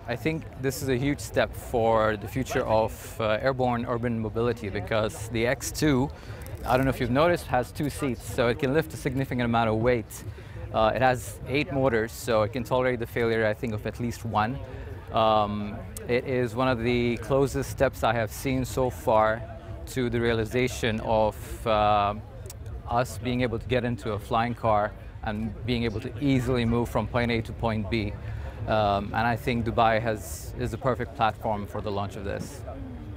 I think this is a huge step for the future of airborne urban mobility, because the X2, I don't know if you've noticed, has 2 seats, so it can lift a significant amount of weight. It has 8 motors, so it can tolerate the failure, I think, of at least 1. It is one of the closest steps I have seen so far to the realization of us being able to get into a flying car and being able to easily move from point A to point B. And I think Dubai is the perfect platform for the launch of this.